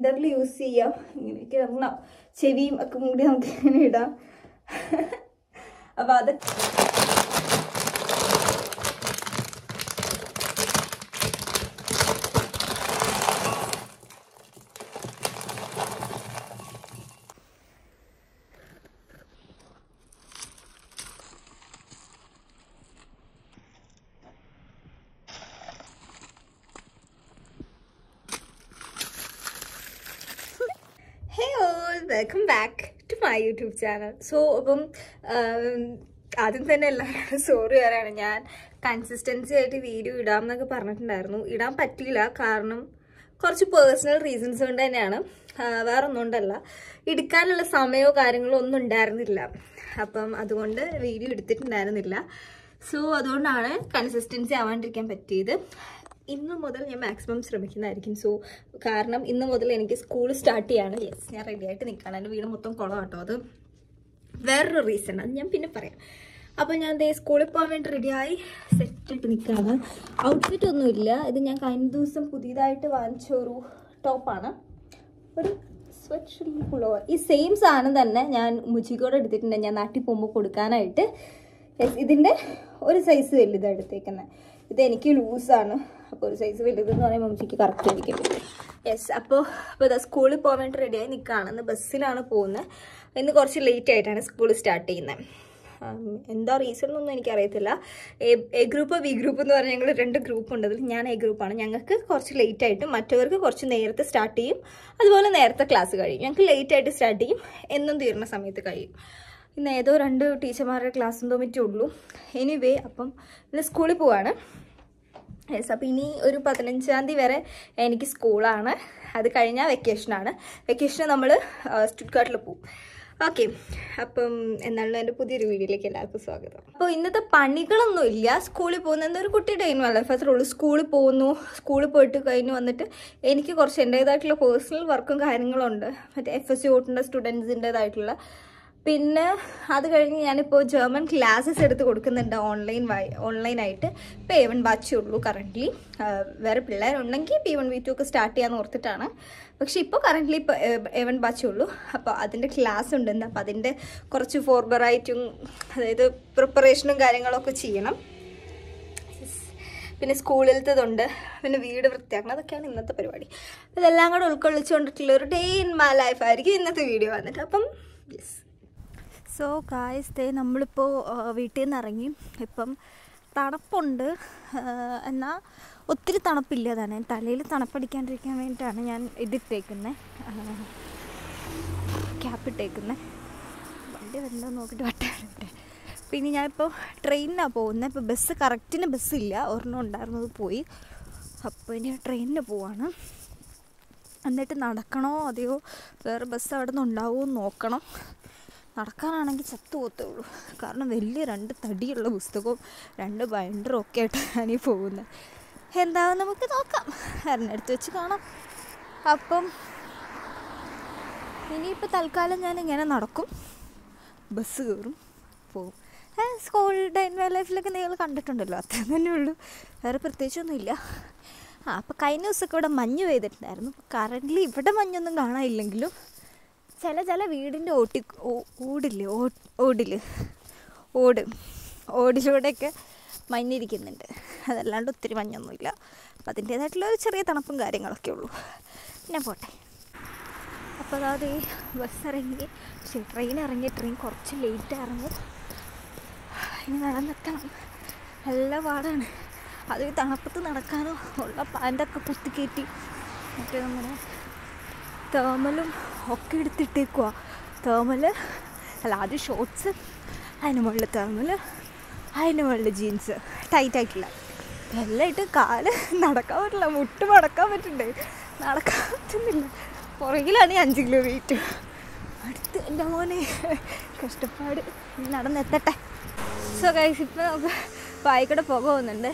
സെന്ററിൽ യൂസ് ചെയ്യാം. ഇങ്ങനെയൊക്കെ ഇടണം, ചെവിയും ഒക്കെ മൂടി നമുക്ക് ഇങ്ങനെ ഇടാം. അപ്പൊ അത് welcome back to my YouTube channel. So അപ്പം ആദ്യം തന്നെ എല്ലാവരും സോറി പറയാനാണ്. ഞാൻ കൺസിസ്റ്റൻസി ആയിട്ട് വീഡിയോ ഇടാം എന്നൊക്കെ പറഞ്ഞിട്ടുണ്ടായിരുന്നു. ഇടാൻ പറ്റിയില്ല, കാരണം കുറച്ച് പേഴ്സണൽ റീസൺസ് കൊണ്ട് തന്നെയാണ്, വേറെ ഒന്നും കൊണ്ടല്ല. എടുക്കാനുള്ള സമയമോ കാര്യങ്ങളോ ഒന്നും ഉണ്ടായിരുന്നില്ല. അപ്പം അതുകൊണ്ട് വീഡിയോ എടുത്തിട്ടുണ്ടായിരുന്നില്ല. സോ അതുകൊണ്ടാണ് കൺസിസ്റ്റൻസി ആവാണ്ടിരിക്കാൻ പറ്റിയത്. ഇന്ന് മുതൽ ഞാൻ മാക്സിമം ശ്രമിക്കുന്നതായിരിക്കും. സോ കാരണം ഇന്ന് മുതൽ എനിക്ക് സ്കൂൾ സ്റ്റാർട്ട് ചെയ്യാണ്. യെസ്, ഞാൻ റെഡി ആയിട്ട് നിൽക്കുകയാണ്. എൻ്റെ വീട് മൊത്തം കുളം കേട്ടോ. അത് വേറൊരു റീസൺ, അത് ഞാൻ പിന്നെ പറയാം. അപ്പോൾ ഞാൻ ദേ സ്കൂളിൽ പോകാൻ വേണ്ടി റെഡിയായി സെറ്റായിട്ട് നിൽക്കുകയാണ്. ഔട്ട്ഫിറ്റ് ഒന്നുമില്ല. ഇത് ഞാൻ കഴിഞ്ഞ ദിവസം പുതിയതായിട്ട് വാങ്ങിച്ച ഒരു ടോപ്പാണ്, ഒരു സ്വെറ്റ് പുളോവർ. ഈ സെയിം സാധനം തന്നെ ഞാൻ മുച്ചിക്കോടെ എടുത്തിട്ടുണ്ട്, ഞാൻ നാട്ടിൽ പോകുമ്പോൾ കൊടുക്കാനായിട്ട്. യെസ്, ഇതിൻ്റെ ഒരു സൈസ് വലുതാണ് എടുത്തേക്കുന്നത്. ഇത് എനിക്ക് ലൂസാണ്, അപ്പോൾ ഒരു സൈസ് വലുതെന്ന് പറയുമ്പോൾ മമ്മിക്ക് കറക്റ്റ് ആയിരിക്കും. യെസ്, അപ്പോൾ ഇതാ സ്കൂളിൽ പോകാൻ വേണ്ടി റെഡിയായി നിൽക്കുകയാണ്. ഇന്ന് ബസ്സിലാണ് പോകുന്നത്. ഇന്ന് കുറച്ച് ലേറ്റ് ആയിട്ടാണ് സ്കൂൾ സ്റ്റാർട്ട് ചെയ്യുന്നത്. എന്താ റീസൺ എന്നൊന്നും എനിക്കറിയത്തില്ല. എ ഗ്രൂപ്പ് ബി ഗ്രൂപ്പ് എന്ന് പറഞ്ഞാൽ ഞങ്ങൾ 2 ഗ്രൂപ്പ് ഉണ്ട്. അതിൽ ഞാൻ എ ഗ്രൂപ്പാണ്. ഞങ്ങൾക്ക് കുറച്ച് ലേറ്റ് ആയിട്ടും മറ്റവർക്ക് കുറച്ച് നേരത്തെ സ്റ്റാർട്ട് ചെയ്യും. അതുപോലെ നേരത്തെ ക്ലാസ് കഴിയും. ഞങ്ങൾക്ക് ലേറ്റ് ആയിട്ട് സ്റ്റാർട്ട് ചെയ്യും, എന്നും തീരുന്ന സമയത്ത് കഴിയും. ഇന്ന് ഏതോ 2 ടീച്ചർമാരുടെ ക്ലാസ് എന്തോ പറ്റേ ഉള്ളൂ. എനിവേ, അപ്പം ഇന്ന് സ്കൂളിൽ പോവാണ്. യെസ്, അപ്പോൾ ഇനി ഒരു 15-ാം തീയതി വരെ എനിക്ക് സ്കൂളാണ്. അത് കഴിഞ്ഞാൽ വെക്കേഷനാണ്. വെക്കേഷന് നമ്മൾ സ്റ്റുട്ട്ഗാർട്ടിൽ പോകും. ഓക്കെ, അപ്പം എന്നാലും എൻ്റെ പുതിയൊരു വീഡിയോയിലേക്ക് എല്ലാവർക്കും സ്വാഗതം. അപ്പോൾ ഇന്നത്തെ പണികളൊന്നുമില്ല. സ്കൂളിൽ പോകുന്ന എന്തൊരു കുട്ടിയുടെ ലൈഫ് അത്രേ ഉള്ളൂ. സ്കൂളിൽ പോകുന്നു, സ്കൂളിൽ പോയിട്ട് കഴിഞ്ഞ് വന്നിട്ട് എനിക്ക് കുറച്ച് എൻ്റേതായിട്ടുള്ള പേഴ്സണൽ വർക്കും കാര്യങ്ങളും ഉണ്ട്. മറ്റേ FSC ഓട്ടുന്ന സ്റ്റുഡൻസിൻ്റേതായിട്ടുള്ള. പിന്നെ അത് കഴിഞ്ഞ് ഞാനിപ്പോൾ ജർമ്മൻ ക്ലാസ്സസ് എടുത്ത് കൊടുക്കുന്നുണ്ട് ഓൺലൈനായിട്ട്. ഇപ്പോൾ A1 ബാച്ചേ ഉള്ളൂ കറൻ്റ്ലി. വേറെ പിള്ളേരുണ്ടെങ്കിൽ P1 P2 ഒക്കെ സ്റ്റാർട്ട് ചെയ്യാമെന്ന് ഓർത്തിട്ടാണ്. പക്ഷേ ഇപ്പോൾ കറൻ്റ്ലി ഇപ്പോൾ A1 ബാച്ചേ ഉള്ളൂ. അപ്പോൾ അതിൻ്റെ ക്ലാസ് ഉണ്ട്. അപ്പോൾ അതിൻ്റെ കുറച്ച് ഫോർബറായിട്ടും, അതായത് പ്രിപ്പറേഷനും കാര്യങ്ങളൊക്കെ ചെയ്യണം. പിന്നെ സ്കൂളിലത്തതുണ്ട്, പിന്നെ വീട് വൃത്തിയാക്കണം. അതൊക്കെയാണ് ഇന്നത്തെ പരിപാടി. ഇതെല്ലാം കൂടെ ഉൾക്കൊള്ളിച്ചുകൊണ്ടിട്ടുള്ള ഒരു ഡേ ഇൻ മൈ ലൈഫ് ആയിരിക്കും ഇന്നത്തെ വീഡിയോ വന്നിട്ട്. അപ്പം യെസ്. സോ ഗായ്സ്, ദേ നമ്മളിപ്പോൾ വീട്ടിൽ നിന്ന് ഇറങ്ങി. ഇപ്പം തണുപ്പുണ്ട്, എന്നാൽ ഒത്തിരി തണുപ്പില്ല തന്നെ. തലയിൽ തണുപ്പടിക്കാണ്ടിരിക്കാൻ വേണ്ടിയിട്ടാണ് ഞാൻ ഇതിട്ടേക്കുന്നത്, ക്യാപ്പ് ഇട്ടേക്കുന്നത്. വണ്ടി വരണ്ടോ നോക്കിയിട്ട് വട്ടാറുണ്ട്. പിന്നെ ഞാനിപ്പോൾ ട്രെയിനിനാണ് പോകുന്നത്. ഇപ്പോൾ ബസ് കറക്റ്റിന് ബസ്സില്ല, ഒരെണ്ണം ഉണ്ടായിരുന്നത് പോയി. അപ്പോൾ ഇനി ട്രെയിനിന് പോവാണ്. എന്നിട്ട് നടക്കണോ അതെയോ വേറെ ബസ് അവിടെ നിന്ന് ഉണ്ടാവുമോ എന്ന് നോക്കണം. നടക്കാനാണെങ്കിൽ ചത്തു പോത്തേ ഉള്ളൂ, കാരണം വലിയ 2 തടിയുള്ള പുസ്തകവും 2 ബൈൻഡറും ഒക്കെ ആയിട്ട് ഞാനീ പോകുന്നത്. എന്താവും നമുക്ക് നോക്കാം, എറിഞ്ഞെടുത്ത് വെച്ച് കാണാം. അപ്പം ഇനിയിപ്പോൾ തൽക്കാലം ഞാൻ ഇങ്ങനെ നടക്കും, ബസ് കയറും, പോകും. സ്കൂൾ ഡേ ഇൻ മൈ ലൈഫിലൊക്കെ നിങ്ങൾ കണ്ടിട്ടുണ്ടല്ലോ, അത്ര തന്നെ ഉള്ളൂ, വേറെ പ്രത്യേകിച്ചൊന്നുമില്ല. അപ്പോൾ കഴിഞ്ഞ ദിവസമൊക്കെ ഇവിടെ മഞ്ഞ് പെയ്തിട്ടുണ്ടായിരുന്നു. കറൻ്റ്ലി ഇവിടെ മഞ്ഞൊന്നും കാണാനില്ലെങ്കിലും ചില വീടിൻ്റെ ഓടിലൂടെയൊക്കെ മഞ്ഞിരിക്കുന്നുണ്ട്. അതല്ലാണ്ട് ഒത്തിരി മഞ്ഞൊന്നുമില്ല. അപ്പം അതിൻ്റേതായിട്ടുള്ള ഒരു ചെറിയ തണുപ്പും കാര്യങ്ങളൊക്കെ ഉള്ളൂ. പിന്നെ പോട്ടെ. അപ്പോൾ അതായത് ഈ ബസ് ഇറങ്ങി, ട്രെയിൻ കുറച്ച് ലേറ്റ് ഇറങ്ങി. ഇനി നടന്നെത്തണം, നല്ല പാടാണ്. അത് ഈ തണുപ്പത്ത് നടക്കാനോ ഉള്ള പാൻ്റൊക്കെ കുത്തിക്കയറ്റി മറ്റേ നമ്മുടെ തേമലും ഒക്കെ എടുത്തിട്ടേക്കുക. ആദ്യം ഷോർട്ട്സ്, അതിന് മുകളിൽ തേമൽ, അതിന് മുകളിൽ ജീൻസ് ടൈറ്റായിട്ടുള്ള എല്ലാം ഇട്ട് കാല് നടക്കാൻ പറ്റില്ല, മുട്ട് മടക്കാൻ പറ്റണ്ടേ, നടക്കാൻ പറ്റുന്നില്ല. പുറകിലാണ് 5 കിലോ വെയിറ്റ്. അടുത്ത് എൻ്റെ മോനെ കഷ്ടപ്പാട്, നടന്നെത്തട്ടെ. സോ ഗൈസ്, ഇപ്പോൾ നമുക്ക് വായിക്കൂടെ പുക പോകുന്നുണ്ട്.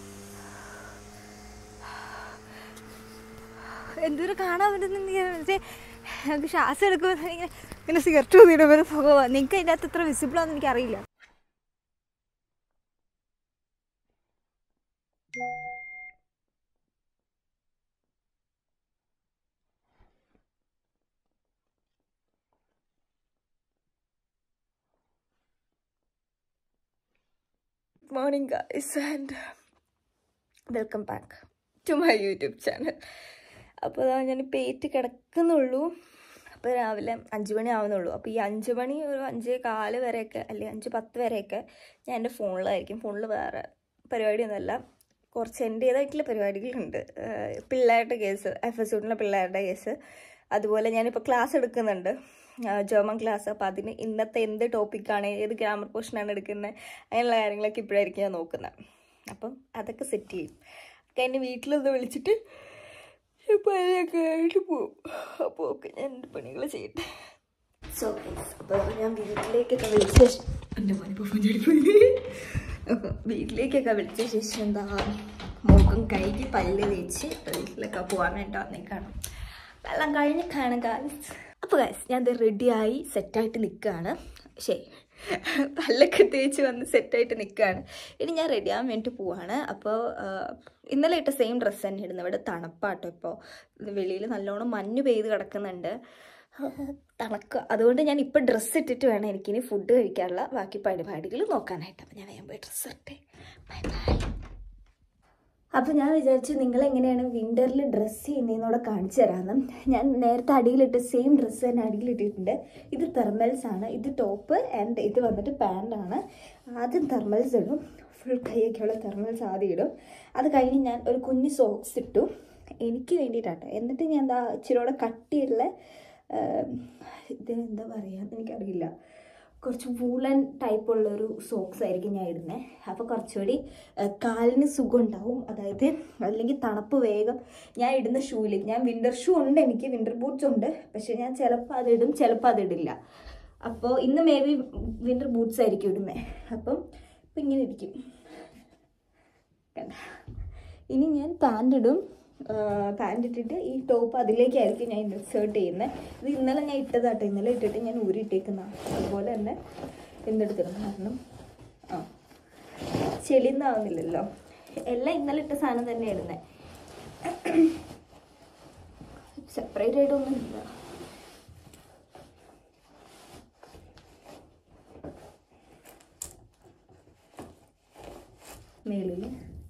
എന്തോരം കാണാൻ പറ്റുന്നുണ്ടെങ്കിൽ മറ്റേ നമുക്ക് ശ്വാസം എടുക്കുമ്പോൾ ഇങ്ങനെ സിഗരറ്റ് ഊതിയിടുമ്പോൾ പുക പോകാം. നിങ്ങൾക്ക് അതിൻ്റെ അകത്ത് എത്ര വിസിബിളാണെന്ന് എനിക്കറിയില്ല. Good morning guys and welcome back to my YouTube channel. അപ്പോൾ ഞാനിപ്പോൾ ഏറ്റ് കിടക്കുന്നുള്ളൂ. അപ്പോൾ രാവിലെ 5 മണി ആവുന്നുള്ളൂ. അപ്പോൾ ഈ 5 മണി ഒരു 5:15 വരെയൊക്കെ അല്ലെങ്കിൽ 5:10 വരെയൊക്കെ ഞാൻ എൻ്റെ ഫോണിലായിരിക്കും. ഫോണിൽ വേറെ പരിപാടിയൊന്നുമല്ല, കുറച്ച് എൻ്റേതായിട്ടുള്ള പരിപാടികളുണ്ട്. പിള്ളേരുടെ കേസ്, FSUട്ടിലെ പിള്ളേരുടെ കേസ്. അതുപോലെ ഞാനിപ്പോൾ ക്ലാസ് എടുക്കുന്നുണ്ട്, ജർമ്മൻ ക്ലാസ്. അപ്പോൾ അതിന് ഇന്നത്തെ എന്ത് ടോപ്പിക്കാണ്, ഏത് ഗ്രാമർ പോർഷനാണ് എടുക്കുന്നത്, അങ്ങനെയുള്ള കാര്യങ്ങളൊക്കെ ഇപ്പോഴായിരിക്കും ഞാൻ നോക്കുന്നത്. അപ്പം അതൊക്കെ സെറ്റ് ചെയ്യും. കഴിഞ്ഞ് വീട്ടിലൊന്ന് വിളിച്ചിട്ട് പണിയൊക്കെ ആയിട്ട് പോവും. അപ്പോൾ ഓക്കെ, ഞാൻ എൻ്റെ പണികൾ ചെയ്യട്ടെ. സോ അപ്പോൾ ഞാൻ വീട്ടിലേക്കൊക്കെ വിളിച്ച ശേഷം എൻ്റെ അപ്പോൾ വീട്ടിലേക്കൊക്കെ വിളിച്ച ശേഷം എന്താ മുഖം കഴുകി പല്ല് തേച്ച് വീട്ടിലൊക്കെ പോകാൻ വേണ്ടി വന്നേക്കാണ്. എല്ലാം കഴിഞ്ഞ് കാണുക. അപ്പോൾ ഗൈസ് ഞാൻ ഇത് റെഡിയായി സെറ്റായിട്ട് നിൽക്കുകയാണ്. ശരി, പല്ലൊക്കെ തേച്ച് വന്ന് സെറ്റായിട്ട് നിൽക്കുകയാണ്. ഇനി ഞാൻ റെഡിയാകാൻ വേണ്ടിയിട്ട് പോവാണ്. അപ്പോൾ ഇന്നലെ ഇട്ട സെയിം ഡ്രസ്സ് തന്നെ ഇടുന്നത്. ഇവിടെ തണുപ്പാട്ടോ, ഇപ്പോൾ വെളിയിൽ നല്ലോണം മഞ്ഞ് പെയ്ത് കിടക്കുന്നുണ്ട്, തണുക്കുക. അതുകൊണ്ട് ഞാൻ ഇപ്പോൾ ഡ്രസ്സ് ഇട്ടിട്ട് വേണം എനിക്കിനി ഫുഡ് കഴിക്കാനുള്ള ബാക്കി പരിപാടികൾ നോക്കാനായിട്ട്. അപ്പോൾ ഞാൻ വേഗം പോയി ഡ്രസ്സ് ഇട്ടെ. Bye bye. അപ്പോൾ ഞാൻ വിചാരിച്ചു നിങ്ങളെങ്ങനെയാണ് വിൻ്ററിൽ ഡ്രസ്സ് ചെയ്യുന്നതെന്നോടെ കാണിച്ചു തരാമെന്ന്. ഞാൻ നേരത്തെ അടിയിലിട്ട് സെയിം ഡ്രസ്സ് തന്നെ അടിയിലിട്ടിട്ടുണ്ട്. ഇത് തെർമൽസ് ആണ്, ഇത് ടോപ്പ് ആൻഡ് ഇത് വന്നിട്ട് പാൻ്റാണ്. ആദ്യം തെർമൽസ് ഇടും, ഫുൾ കൈയൊക്കെയുള്ള തെർമൽസ് ആദ്യം ഇടും. അത് കഴിഞ്ഞ് ഞാൻ ഒരു കുഞ്ഞ് സോക്സ് ഇട്ടു എനിക്ക് വേണ്ടിയിട്ടാട്ടോ. എന്നിട്ട് ഞാൻ എന്താ ഇച്ചിരിയോടെ കട്ടിയുള്ള ഇതിനെന്താ പറയുക എനിക്കറിയില്ല, കുറച്ച് വൂളൻ ടൈപ്പുള്ളൊരു സോക്സ് ആയിരിക്കും ഞാൻ ഇടുന്നത്. അപ്പോൾ കുറച്ചുകൂടി കാലിന് സുഖം ഉണ്ടാവും. അതായത് അല്ലെങ്കിൽ തണുപ്പ് വേഗം. ഞാൻ ഇടുന്ന ഷൂവിൽ ഞാൻ വിൻ്റർ ഷൂ ഉണ്ട്, എനിക്ക് വിൻ്റർ ബൂട്ട്സ് ഉണ്ട്. പക്ഷേ ഞാൻ ചിലപ്പോൾ അതിടും, ചിലപ്പോൾ അതിടില്ല. അപ്പോൾ ഇന്ന് മേ ബി വിൻ്റർ ബൂട്ട്സ് ആയിരിക്കും ഇടുന്നത്. അപ്പം ഇപ്പം ഇങ്ങനെ ഇരിക്കും. ഇനി ഞാൻ പാൻ്റ് ഇടും. പാൻ്റ് ഇട്ടിട്ട് ഈ ടോപ്പ് അതിലേക്കായിരിക്കും ഞാൻ ഇൻസേർട്ട് ചെയ്യുന്നത്. ഇത് ഇന്നലെ ഞാൻ ഇട്ടതാട്ടോ, ഇന്നലെ ഇട്ടിട്ട് ഞാൻ ഊരിയിട്ടേക്കുന്നതാണ്. അതുപോലെ തന്നെ എന്തെടുത്തിടും, കാരണം ചെളിന്നാവുന്നില്ലല്ലോ. എല്ലാം ഇന്നലെ ഇട്ട സാധനം തന്നെ ഇടുന്നത്, സെപ്പറേറ്റ് ആയിട്ടൊന്നും ഇല്ല. മേളിൽ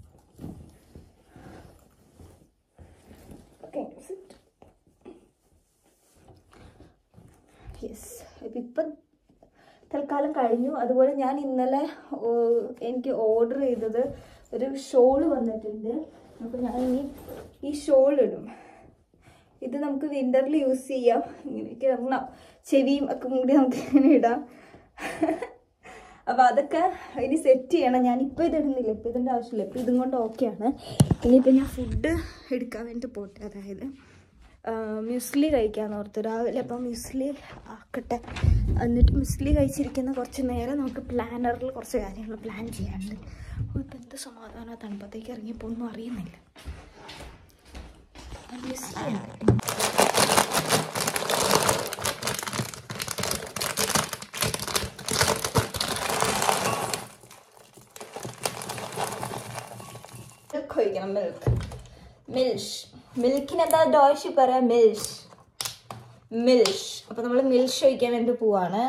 യെസ്. ഇപ്പം തൽക്കാലം കഴിഞ്ഞു. അതുപോലെ ഞാൻ ഇന്നലെ എനിക്ക് ഓർഡർ ചെയ്തത് ഒരു ഷോൾ വന്നിട്ടുണ്ട്. അപ്പോൾ ഞാൻ ഇനി ഈ ഷോൾ ഇടും. ഇത് നമുക്ക് വിൻ്ററിൽ യൂസ് ചെയ്യാം. ഇങ്ങനെയൊക്കെ ഇടണം, ചെവിയും ഒക്കെ കൂടി നമുക്ക് ഇങ്ങനെ ഇടാം. അപ്പോൾ അതൊക്കെ ഇനി സെറ്റ് ചെയ്യണം. ഞാനിപ്പോൾ ഇത് ഇടുന്നില്ല, ഇപ്പോൾ ഇതിൻ്റെ ആവശ്യമില്ല. ഇപ്പോൾ ഇതും കൊണ്ട് ഓക്കെയാണ്. ഇനിയിപ്പോൾ ഞാൻ ഫുഡ് എടുക്കാൻ വേണ്ടി പോട്ടെ. അതായത് മ്യൂസ്ലി കഴിക്കാമെന്ന് ഓർത്തു രാവിലെ. അപ്പം മ്യൂസ്ലി ആക്കട്ടെ. എന്നിട്ട് മ്യൂസ്ലി കഴിച്ചിരിക്കുന്ന കുറച്ച് നേരം നമുക്ക് പ്ലാനറിൽ കുറച്ച് കാര്യങ്ങൾ പ്ലാൻ ചെയ്യാനുണ്ട്. ഇപ്പം എന്ത് സമാധാനം, തണുപ്പത്തേക്ക് ഇറങ്ങിയപ്പോൾ ഒന്നും അറിയുന്നില്ല. കഴിക്കണം. മിൽഷ്, മിൽക്കിനെന്താ ഡോഷ് പറയാം, മിൽഷ്. അപ്പോൾ നമ്മൾ മിൽഷ് ഒഴിക്കാൻ വേണ്ടി പോവാണ്.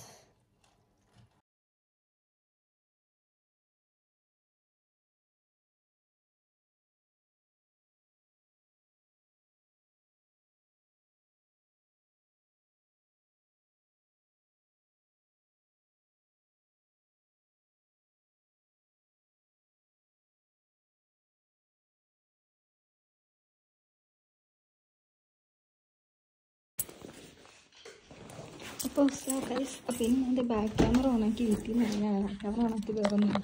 അപ്പോൾ അപ്പോൾ ഇനി എൻ്റെ ബാക്ക് ക്യാമറ ഓണാക്കി വീട്ടിൽ നിന്ന് ഞാൻ ബാക്ക് ക്യാമറ ഓണാക്കി വേറൊന്നുമില്ല,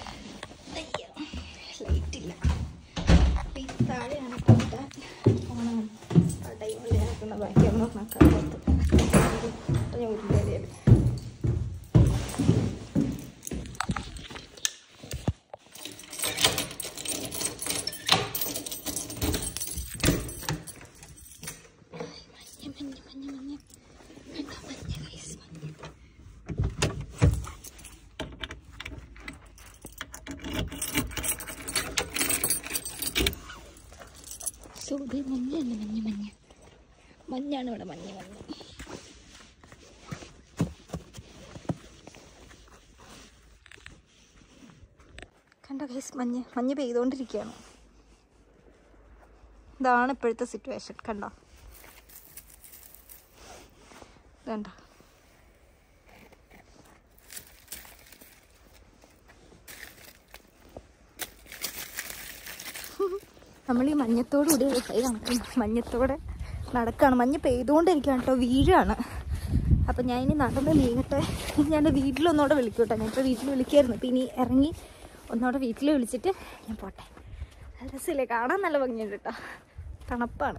ലൈറ്റില്ല. അപ്പോൾ ഈ താഴെയാണ് ഓണാണ് ആ ടൈമിൽ ഞാനാക്കുന്ന ബാക്ക് ക്യാമറ ഓണാക്കാൻ പുറത്ത് ഞാൻ ഒരു കാര്യമാണ്. മഞ്ഞാണ് ഇവിടെ, മഞ്ഞ. ഗൈസ് മഞ്ഞ് പെയ്തുകൊണ്ടിരിക്കുകയാണ്. ഇതാണ് ഇപ്പോഴത്തെ സിറ്റുവേഷൻ. കണ്ടോ വേണ്ട. നമ്മൾ ഈ മഞ്ഞത്തോടുകൂടി മഞ്ഞത്തോടെ നടക്കുകയാണ്. മഞ്ഞ് പെയ്തുകൊണ്ടിരിക്കുകയാണ് കേട്ടോ, വീഴാണ്. അപ്പം ഞാൻ ഇനി നടന്ന് നീങ്ങട്ടെ. ഞാൻ എൻ്റെ വീട്ടിലൊന്നുകൂടെ വിളിക്കും കേട്ടോ. ഞാനിപ്പോൾ വീട്ടിൽ വിളിക്കായിരുന്നു. അപ്പം ഇനി ഇറങ്ങി ഒന്നുകൂടെ വീട്ടിൽ വിളിച്ചിട്ട് ഞാൻ പോട്ടെ. രസമില്ലേ, കാണാൻ നല്ല ഭംഗിയുണ്ട് കേട്ടോ. തണുപ്പാണ്.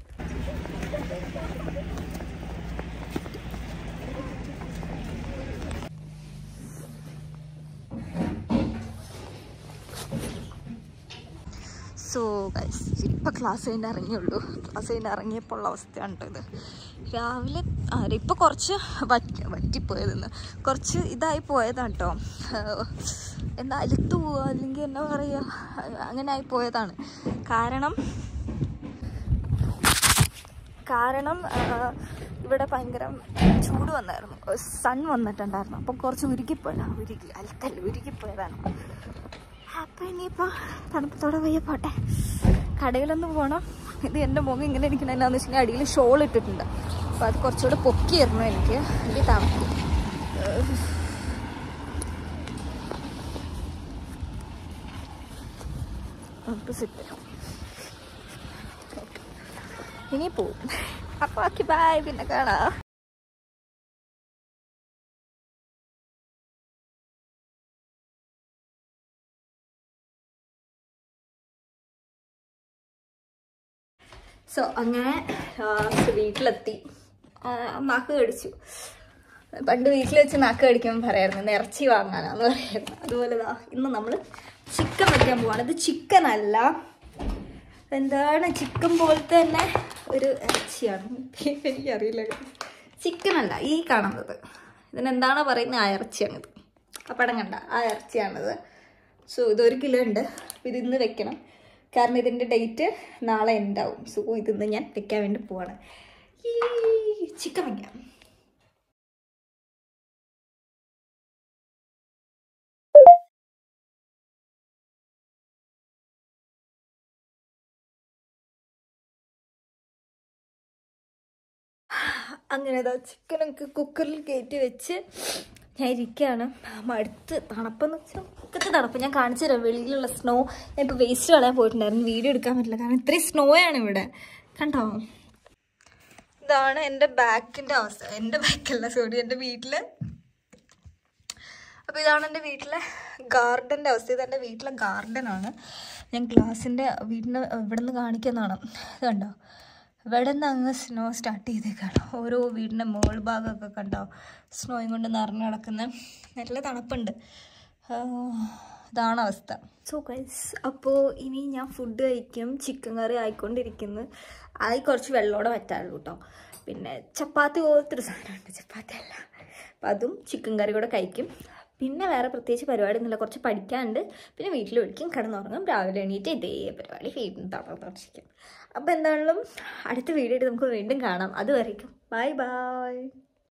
സോ ഗൈസ്, ഇപ്പം ക്ലാസ് കഴിഞ്ഞ് ഇറങ്ങിയുള്ളൂ. ക്ലാസ് കഴിഞ്ഞ് ഇറങ്ങിയപ്പോൾ ഉള്ള അവസ്ഥയാണ് കേട്ടോ ഇത്. രാവിലെ ഇപ്പം കുറച്ച് വറ്റിപ്പോയതെന്ന് കുറച്ച് ഇതായി പോയതാണ് കേട്ടോ. എന്താ അലുത്തു പോവുക അല്ലെങ്കിൽ എന്താ പറയുക, അങ്ങനെ ആയി പോയതാണ്. കാരണം ഇവിടെ ഭയങ്കര ചൂട് വന്നായിരുന്നു, സൺ വന്നിട്ടുണ്ടായിരുന്നു. അപ്പം കുറച്ച് ഉരുകിപ്പോയതാണ്. ഉരുകിപ്പോയതാണ്. അപ്പം ഇനിയിപ്പോൾ തണുപ്പത്തോടെ പോയ പോട്ടെ. കടയിലൊന്ന് പോകണം. ഇത് എൻ്റെ മുഖം ഇങ്ങനെ ഇരിക്കണം. എന്താണെന്ന് വെച്ചിട്ടുണ്ടെങ്കിൽ അടിയിൽ ഷോൾ ഇട്ടിട്ടുണ്ട്. അപ്പോൾ അത് കുറച്ചുകൂടെ പൊക്കിയായിരുന്നു എനിക്ക് തണുപ്പ്. സെറ്റ് ഇനി പോവും. അപ്പോൾ ഓക്കെ, ബൈ, പിന്നെ കാണാം. സോ അങ്ങനെ വീട്ടിലെത്തി. നാക്ക് കടിച്ചു. പണ്ട് വീട്ടിൽ വെച്ച് നാക്ക് കടിക്കുമ്പോൾ പറയായിരുന്നു ഇറച്ചി വാങ്ങാനാന്ന് പറയായിരുന്നു. അതുപോലെ ഇന്ന് നമ്മൾ ചിക്കൻ വയ്ക്കാൻ പോവാണ്. ഇത് ചിക്കൻ അല്ല, എന്താണ് ചിക്കൻ പോലത്തെ തന്നെ ഒരു ഇറച്ചിയാണ്. എനിക്കറിയില്ല. ചിക്കൻ അല്ല ഈ കാണുന്നത്. ഇതിനെന്താണോ പറയുന്നത്, ആ ഇറച്ചിയാണിത്. ആ പടം കണ്ട ആ ഇറച്ചിയാണിത്. സോ ഇത് 1 കിലോ ഉണ്ട്. ഇത് ഇന്ന് വെക്കണം. കാരണം ഇതിൻ്റെ ഡേറ്റ് നാളെ ഉണ്ടാവും. സോ ഇതിന്ന് ഞാൻ വെക്കാൻ വേണ്ടി പോവാണ്. ഈ ചിക്കൻ വയ്ക്കാം. അങ്ങനെ ചിക്കനൊക്കെ കുക്കറിൽ കയറ്റി വെച്ച് ഞാൻ ഇരിക്കുകയാണ്. മടുത്ത്. തണുപ്പെന്ന് വെച്ചാൽ ഒക്കത്തെ തണുപ്പ്. ഞാൻ കാണിച്ചു തരാം വെളിയിലുള്ള സ്നോ. ഞാൻ ഇപ്പോൾ വേസ്റ്റ് കളയാൻ പോയിട്ടുണ്ടായിരുന്നു. വീഡിയോ എടുക്കാൻ പറ്റില്ല കാരണം ഇത്രയും സ്നോയാണ് ഇവിടെ. കണ്ടോ, ഇതാണ് എൻ്റെ ബാക്കിൻ്റെ അവസ്ഥ. എൻ്റെ ബാക്കല്ല, സോറി, എൻ്റെ വീട്ടിൽ. അപ്പോൾ ഇതാണ് എൻ്റെ വീട്ടിലെ ഗാർഡൻ്റെ അവസ്ഥ. ഇത് എൻ്റെ വീട്ടിലെ ഗാർഡനാണ്. ഞാൻ ഗ്ലാസിൻ്റെ വീടിന് ഇവിടെ നിന്ന് കാണിക്കുന്നതാണ്. ഇത് കണ്ടോ, ഇവിടെ നിന്ന് അങ്ങ് സ്നോ സ്റ്റാർട്ട് ചെയ്തേക്കാണ്. ഓരോ വീടിൻ്റെ മുകൾ ഭാഗമൊക്കെ കണ്ടോ സ്നോയും കൊണ്ട് നിറഞ്ഞു കിടക്കുന്ന. നല്ല തണുപ്പുണ്ട്. ഇതാണ് അവസ്ഥ. സോ ഗൈസ്, അപ്പോൾ ഇനി ഞാൻ ഫുഡ് കഴിക്കും. ചിക്കൻ കറി ആയിക്കൊണ്ടിരിക്കുന്നു. ആയി കുറച്ച് വെള്ളമോടെ വറ്റാറുള്ളൂ കേട്ടോ. പിന്നെ ചപ്പാത്തി പോലത്തൊരു സാധനമുണ്ട്, ചപ്പാത്തി അല്ല. അപ്പം അതും ചിക്കൻ കറി കൂടെ കഴിക്കും. പിന്നെ വേറെ പ്രത്യേകിച്ച് പരിപാടി ഒന്നുമില്ല. കുറച്ച് പഠിക്കാനുണ്ട്. പിന്നെ വീട്ടിൽ വിളിക്കും, കിടന്നുറങ്ങും. രാവിലെ എണീറ്റ് ഇതേ പരിപാടി വീണ്ടും തുടർന്നിരിക്കും. അപ്പോൾ എന്താണെങ്കിലും അടുത്ത വീഡിയോ ആയിട്ട് നമുക്ക് വീണ്ടും കാണാം. അതുവരേക്കും ബൈ ബൈ.